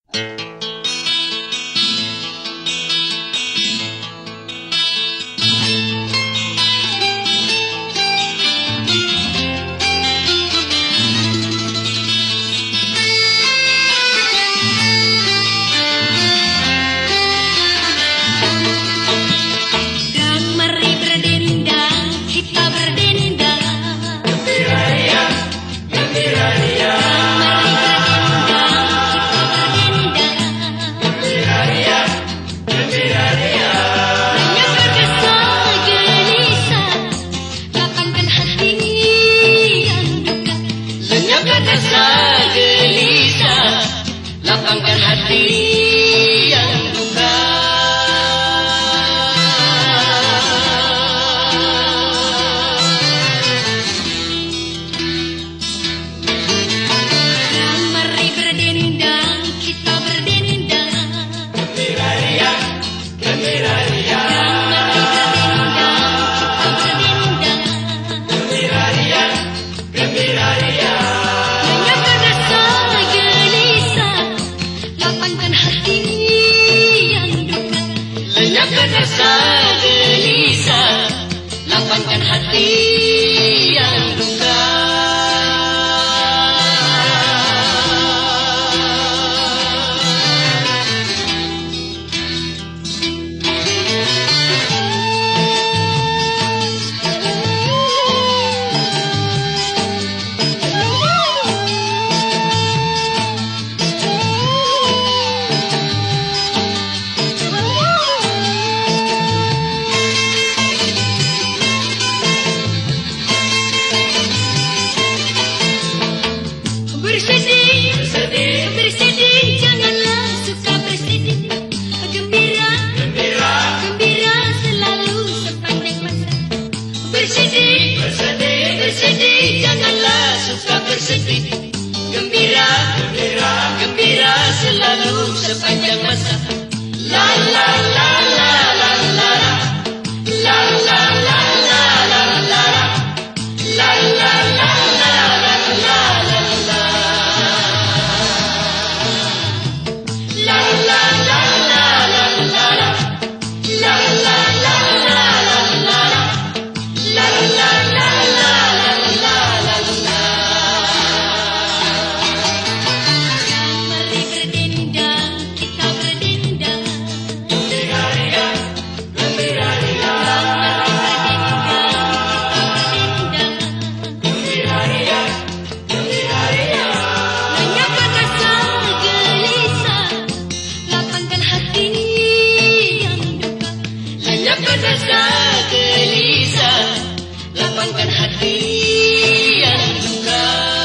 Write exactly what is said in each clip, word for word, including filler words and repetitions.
lapangkan hati yang duka. Mari berdendang, kita berdendang. Gembira ria, gembira ria. Mari berdendang, kita berdendang. Gembira ria, gembira ria. Lenyapkan rasa gelisah, lapangkan hati yang duka. Bersedih, bersedih, bersedih, janganlah suka bersedih. Gembira, gembira, gembira selalu sepanjang masa. Bersedih, bersedih, bersedih, janganlah suka bersedih. Gembira, gembira, gembira selalu sepanjang masa. La la la la la la la la la la la la la la la la la. Rasa gelisah, lapangkan hati yang duka.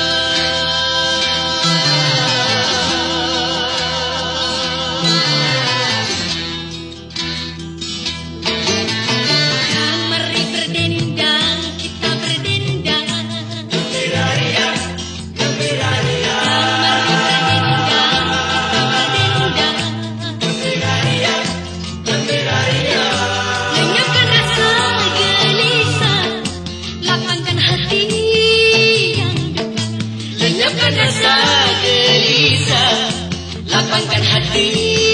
Mari berdendang, kita berdendang. Gembira ria, gembira ria. Mari berdendang, kita berdendang. Gembira ria, gembira ria. Lenyapkan rasa gelisah, lapangkan hati yang duka. Lenyapkan rasa gelisah, lapangkan hati